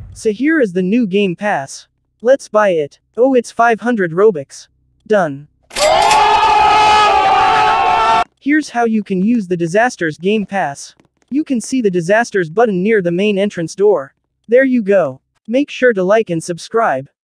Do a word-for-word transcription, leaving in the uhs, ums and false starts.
So here is the new Game Pass. Let's buy it. Oh, it's five hundred Robux. Done. Here's how you can use the Disasters Game Pass. You can see the Disasters button near the main entrance door. There you go. Make sure to like and subscribe.